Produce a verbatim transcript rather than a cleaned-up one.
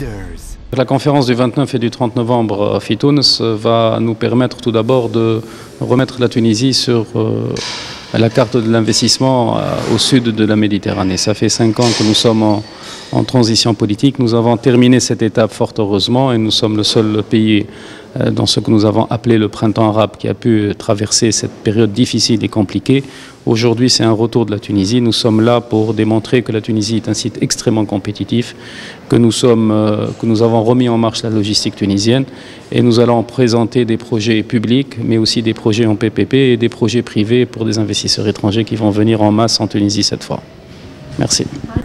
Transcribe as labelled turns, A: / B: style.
A: Leaders.
B: La conférence du vingt-neuf et du trente novembre à Fitunes va nous permettre tout d'abord de remettre la Tunisie sur euh, la carte de l'investissement euh, au sud de la Méditerranée. Ça fait cinq ans que nous sommes en, en transition politique. Nous avons terminé cette étape fort heureusement et nous sommes le seul pays euh, dans ce que nous avons appelé le printemps arabe qui a pu traverser cette période difficile et compliquée. Aujourd'hui, c'est un retour de la Tunisie. Nous sommes là pour démontrer que la Tunisie est un site extrêmement compétitif, que nous, sommes, euh, que nous avons remis en marche la logistique tunisienne et nous allons présenter des projets publics, mais aussi des projets en P P P et des projets privés pour des investisseurs étrangers qui vont venir en masse en Tunisie cette fois. Merci.